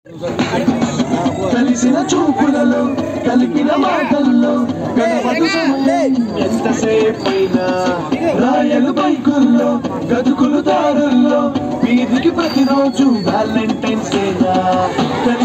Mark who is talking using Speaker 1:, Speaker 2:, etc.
Speaker 1: కలిసిన చూపులలో కలిపిన మాటల్లో గడపడు సమయం ఎంతసేపైనా రాయలు బైకుల్లో గతుకులు దారుల్లో వీధికి ప్రతిరోజు వ్యాలంటైన్స్ డేగా